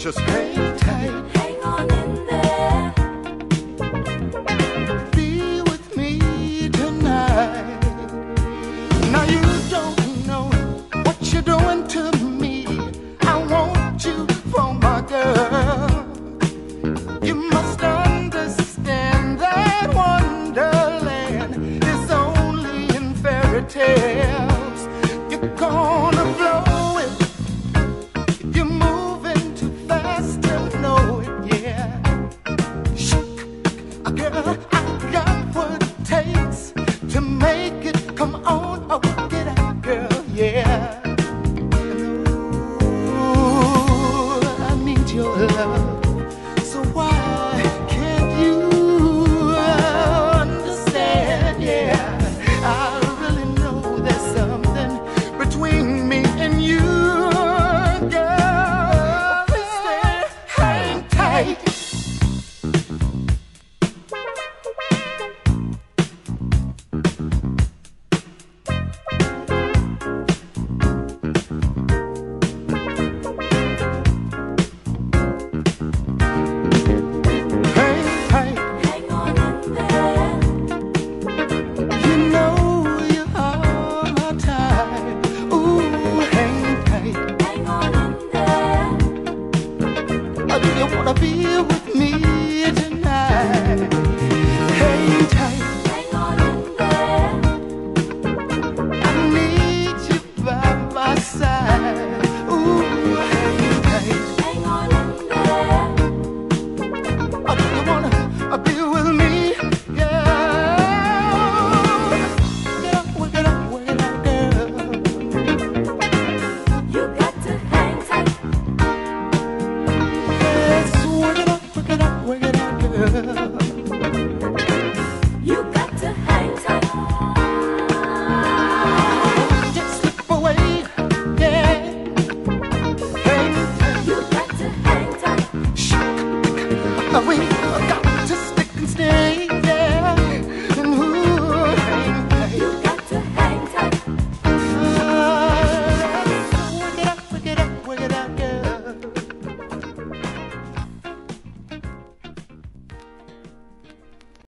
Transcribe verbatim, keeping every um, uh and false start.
Just hang tight. Hang on in there. Be with me tonight. Now you don't know what you're doing to me. I want you for my girl. You must understand that Wonderland is only in fairy tales. You're gonna blow it. You're moving too fast to know it, yeah. Girl, I got what it takes to make it. Come on, oh, get out, girl, yeah. Ooh, I need your love. So why can't you understand, yeah? I really know there's something between me and you, girl. Stay, hang tight. Hang on in there. You know you are my type. Ooh, hang tight. Hang on in there. Or do you wanna be with